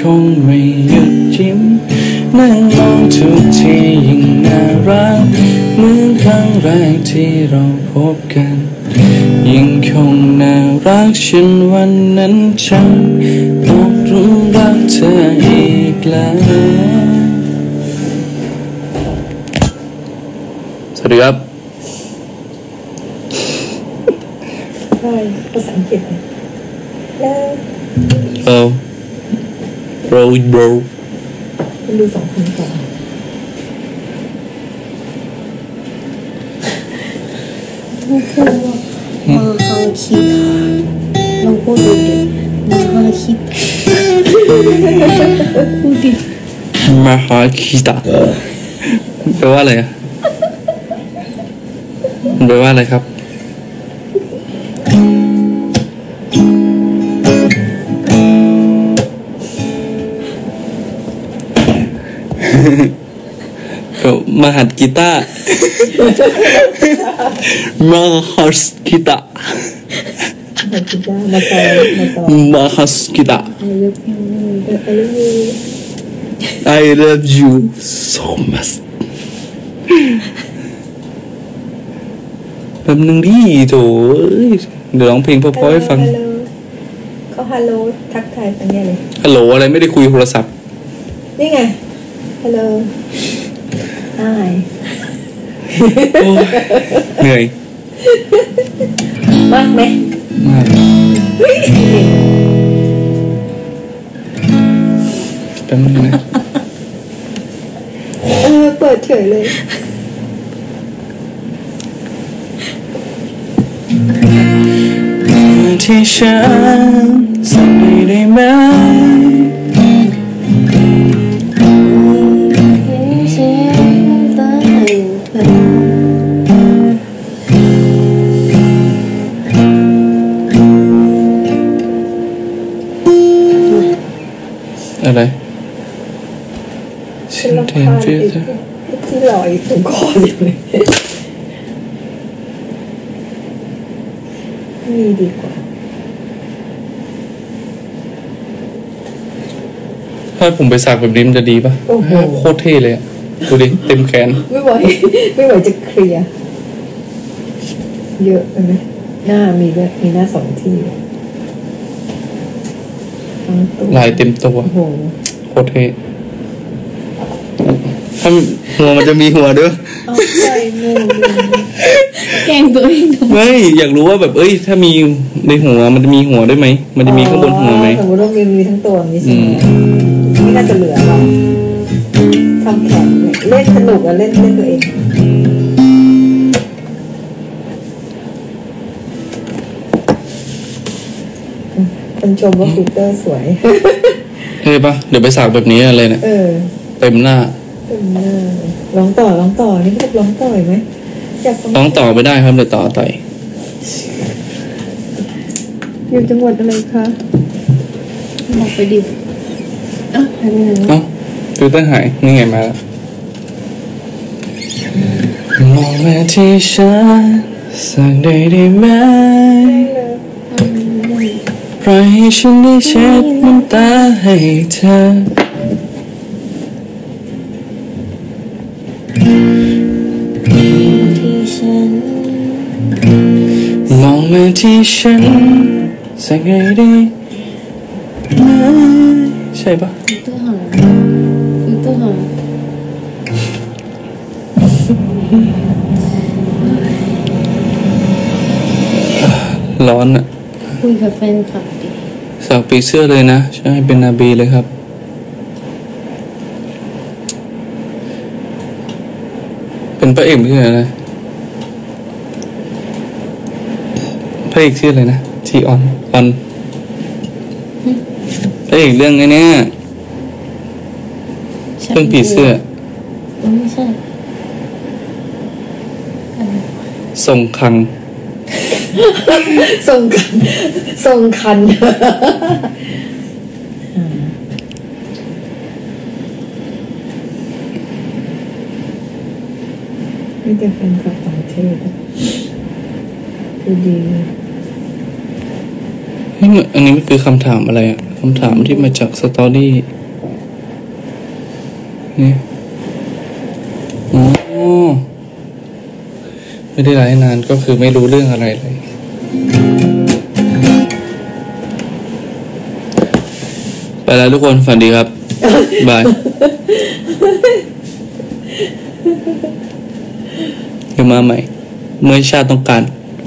งไม่หยุดยิ้มนั่งมองทุกทียิ่งน่ารักเหมือนครั้งแรกที่เราพบกันยิ่งคงน่ารักฉันวันนั้นฉันตกหลุมรักเธออีกแล้วสวัสดีครับใช่ภาษาอังกฤษ bro คุณดู2 คนก่อนนี่คือมาฮาคิดลองพูดดูดิมาฮาคิดพูดดิมาฮาคิตะแปลว่าอะไรอ่ะแปลว่าอะไรครับมาหัดกีตาร์มาฮัสกีตาร์มาฮัสกีตาร์ I love you so much แป๊บนึงดิโถเดี๋ยวร้องเพลงเพราะๆให้ฟังเขาฮัลโหลทักทายกันเนี่ยเลยฮัลโหลอะไรไม่ได้คุยโทรศัพท์นี่ไงฮัลโหลเหนื่อยมากไหมมากแป๊บนึงนะเปิดเฉยเลยที่ฉันสักหน่อยได้ไหมอะไรฉันรำคาญที่ลอยตรงคออยู่เลยมีดีกว่าถ้าผมไปสักแบบนี้มันจะดีป่ะโคตรเท่เลยอ่ะดูดิเต็มแขนไม่ไหวจะเคลียร์เยอะไหมหน้ามีด้วยมีหน้า2 ที่ลายเต็มตัวโคตรเท่ถ้าหัวมันจะมีหัวด้วยแกงตัวเองไม่อยากรู้ว่าแบบถ้ามีในหัวมันจะมีหัวได้ไหมมันจะมีข้างบนหัวไหมสมมติว่ามีทั้งตัวมีใช่ไหมนี่น่าจะเหลือเราทำแขนเล่นสนุกอะเล่นตัวเองคนชมว่าฟิลเตอร์สวยเฮ้ยปะเดี๋ยวไปสักแบบนี้อะไรเนี่ยเต็มหน้าร้องต่อนี่ก็ร้องต่อไหมร้องต่อไม่ได้ครับเลยต่ออยู่จังหวัดอะไรคะบอกไปดิฟิลเตอร์หายนี่ไงมาแล้วมองมาที่ฉันสักได้ไหมปล่อยให้ฉันได้เช็ดน้ำตาให้เธอมองมาที่ฉันสักได้ไหมใช่ปะฟิลเตอร์หายร้อนอะคุยกับแฟนคลับดิสักปีเสื้อเลยนะใช่เป็นนาบีเลยครับเป็นพระเอกชื่ออะไรพระเอกชื่ออะไรนะทีออนพระเอกเรื่องไงเนี่ยเรื่องผีเสื้อไม่ใช่ส่งคังส่งคันนี่จะเป็นกับต่างประเทศดูดีอันนี้มันคือคำถามอะไรอ่ะำถามที่มาจากสตอรี่นี่อ๋อไม่ได้ไลฟ์นานก็คือไม่รู้เรื่องอะไรเลยไปแล้วทุกคนฝันดีครับ บายเดี๋ยวมาใหม่เมื่อชาติต้องการ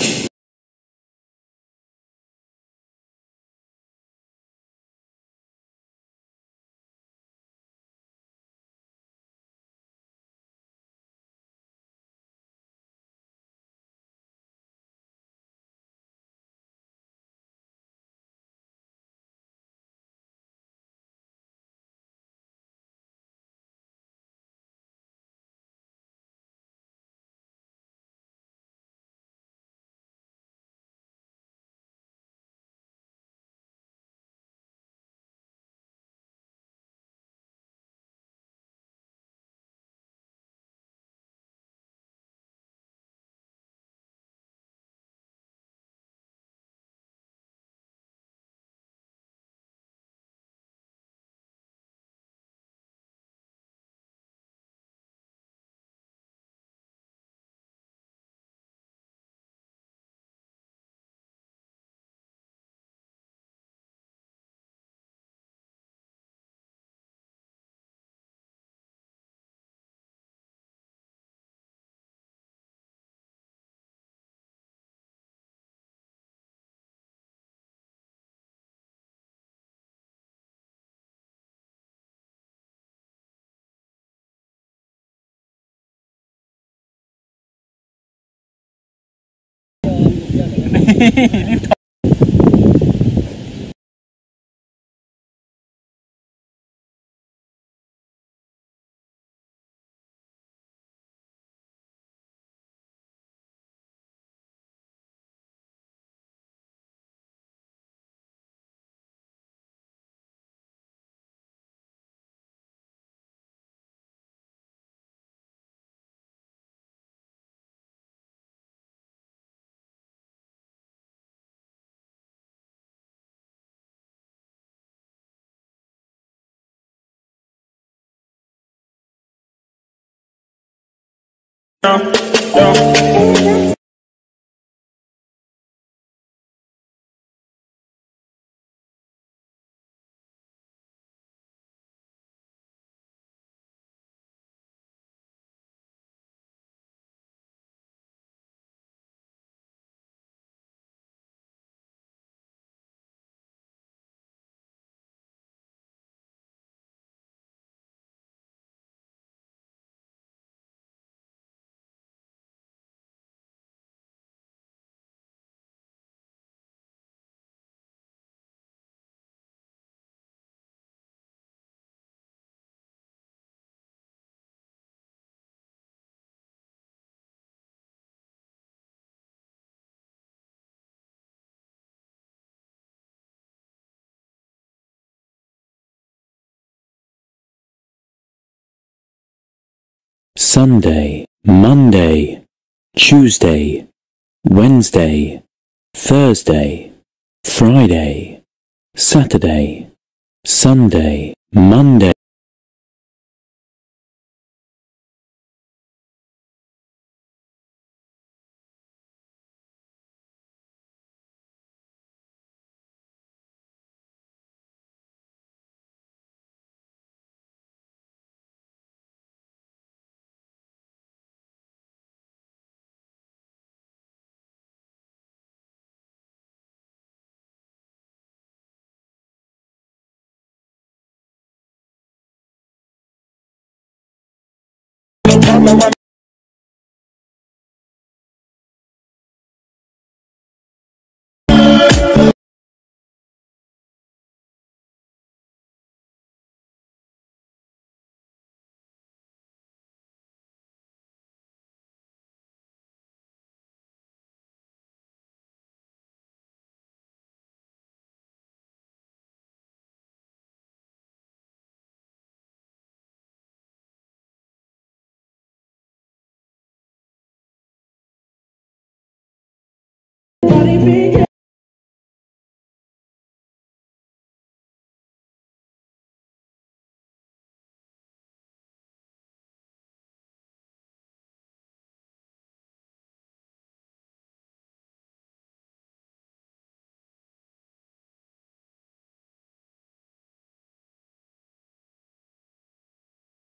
Sunday, Monday, Tuesday, Wednesday, Thursday, Friday, Saturday, Sunday, Monday.